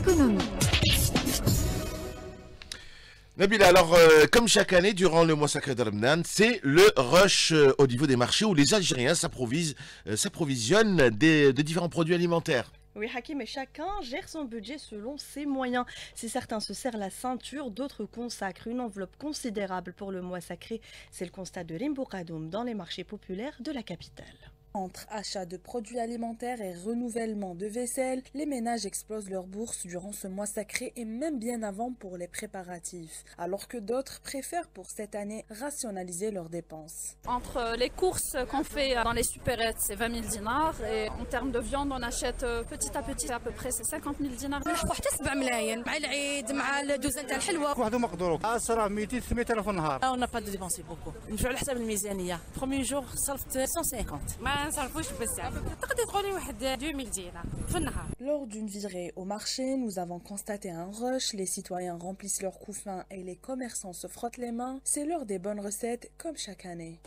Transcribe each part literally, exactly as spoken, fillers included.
l'économie. Nabila, alors euh, comme chaque année durant le mois sacré de Ramadan, c'est le rush euh, au niveau des marchés où les Algériens s'approvisent, euh, s'approvisionnent des- de différents produits alimentaires. Oui, Hakim, et chacun gère son budget selon ses moyens. Si certains se serrent la ceinture, d'autres consacrent une enveloppe considérable pour le mois sacré. C'est le constat de Limbourgadoum dans les marchés populaires de la capitale. Entre achat de produits alimentaires et renouvellement de vaisselle, les ménages explosent leurs bourses durant ce mois sacré et même bien avant pour les préparatifs, alors que d'autres préfèrent pour cette année rationaliser leurs dépenses. Entre les courses qu'on fait dans les supérettes, c'est vingt mille dinars. Et en termes de viande, on achète petit à petit, à peu près, c'est cinquante mille dinars. حتى سبع ملايين مع العيد مع الدوزه تاع الحلوه واحد مقدور عشرة مئتين ثمانمئة الف النهار. on n'a pas de dépenser beaucoup نمشيو على حساب الميزانيه premier jour صرفت مية وخمسين ما نصرفوش بزاف تقدر تقولي واحد deux mille دينار في النهار. Lors d'une virée au marché, nous avons constaté un rush, les citoyens remplissent leurs couffins et les commerçants se frottent les mains. C'est l'heure des bonnes recettes comme chaque année.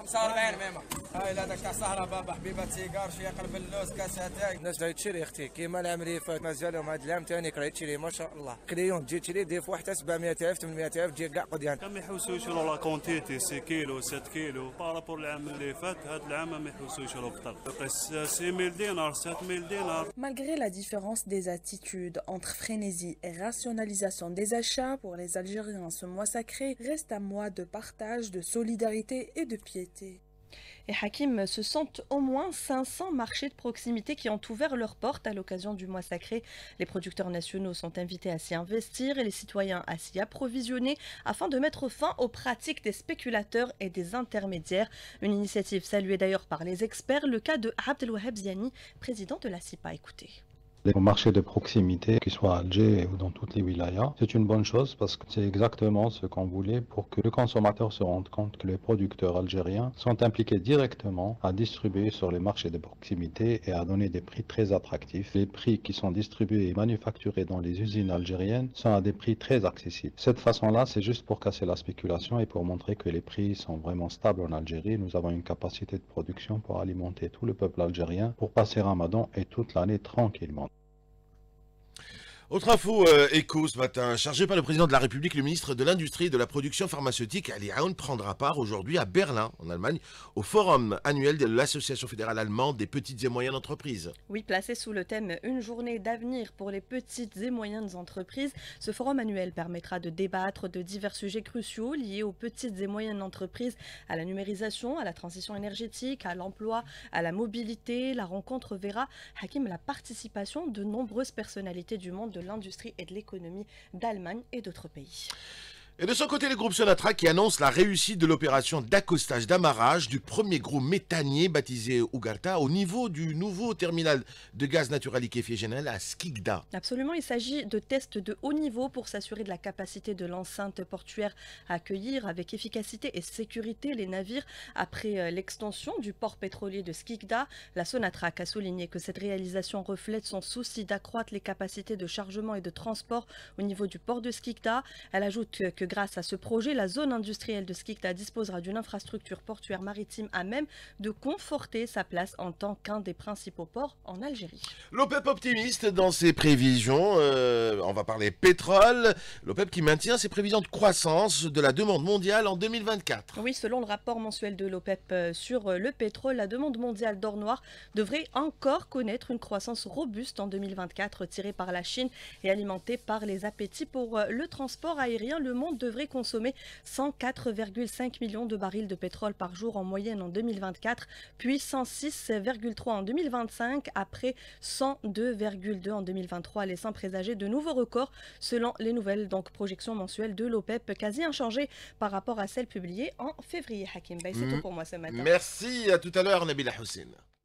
الناس جاي تشري اختي كيما العام اللي فات مازالهم هذا العام ثاني كراهي تشري ما شاء الله كليون تجي تشري دي فوا حتى سبعمئة الف ثمانمئة الف تجي كاع قديان. ما يحوسوش يشرو لا كونتيتي ستة كيلو سبعة كيلو بارابور العام اللي فات. هذا العام ما يحوسوا يشرو اكثر يقيس ستة مية دينار سبعة مية دينار. Malgré la différence des attitudes entre frénésie et rationalisation des achats, pour les Algériens, ce mois sacré reste un mois de partage, de solidarité et de piété. Et Hakim, ce sont au moins cinq cents marchés de proximité qui ont ouvert leurs portes à l'occasion du mois sacré. Les producteurs nationaux sont invités à s'y investir et les citoyens à s'y approvisionner afin de mettre fin aux pratiques des spéculateurs et des intermédiaires. Une initiative saluée d'ailleurs par les experts, le cas de Abdelwahab Ziani, président de la C I P A. Écoutez. Les marchés de proximité, qu'ils soient à Alger ou dans toutes les wilayas, c'est une bonne chose parce que c'est exactement ce qu'on voulait pour que le consommateur se rende compte que les producteurs algériens sont impliqués directement à distribuer sur les marchés de proximité et à donner des prix très attractifs. Les prix qui sont distribués et manufacturés dans les usines algériennes sont à des prix très accessibles. Cette façon-là, c'est juste pour casser la spéculation et pour montrer que les prix sont vraiment stables en Algérie. Nous avons une capacité de production pour alimenter tout le peuple algérien pour passer Ramadan et toute l'année tranquillement. Autre info euh, écho ce matin, chargé par le président de la République, le ministre de l'Industrie et de la Production pharmaceutique, Ali Aoun, prendra part aujourd'hui à Berlin, en Allemagne, au forum annuel de l'Association fédérale allemande des petites et moyennes entreprises. Oui, placé sous le thème « Une journée d'avenir pour les petites et moyennes entreprises », ce forum annuel permettra de débattre de divers sujets cruciaux liés aux petites et moyennes entreprises, à la numérisation, à la transition énergétique, à l'emploi, à la mobilité. La rencontre verra, Hakim, la participation de nombreuses personnalités du monde de l'industrie et de l'économie d'Allemagne et d'autres pays. Et de son côté, le groupe Sonatrach qui annonce la réussite de l'opération d'accostage d'amarrage du premier gros méthanier baptisé Ougarta au niveau du nouveau terminal de gaz naturel liquéfié général à Skikda. Absolument, il s'agit de tests de haut niveau pour s'assurer de la capacité de l'enceinte portuaire à accueillir avec efficacité et sécurité les navires. Après l'extension du port pétrolier de Skikda, la Sonatrach a souligné que cette réalisation reflète son souci d'accroître les capacités de chargement et de transport au niveau du port de Skikda. Elle ajoute que grâce à ce projet, la zone industrielle de Skikda disposera d'une infrastructure portuaire maritime à même de conforter sa place en tant qu'un des principaux ports en Algérie. L'OPEP optimiste dans ses prévisions, euh, on va parler pétrole, l'OPEP qui maintient ses prévisions de croissance de la demande mondiale en deux mille vingt-quatre. Oui, selon le rapport mensuel de l'OPEP sur le pétrole, la demande mondiale d'or noir devrait encore connaître une croissance robuste en deux mille vingt-quatre, tirée par la Chine et alimentée par les appétits pour le transport aérien. Le monde devrait consommer cent quatre virgule cinq millions de barils de pétrole par jour en moyenne en deux mille vingt-quatre, puis cent six virgule trois en deux mille vingt-cinq, après cent deux virgule deux en deux mille vingt-trois, laissant présager de nouveaux records selon les nouvelles donc, projections mensuelles de l'OPEP, quasi inchangées par rapport à celles publiées en février. Hakim Bey, c'est tout pour moi ce matin. Merci, à tout à l'heure Nabila Hussein.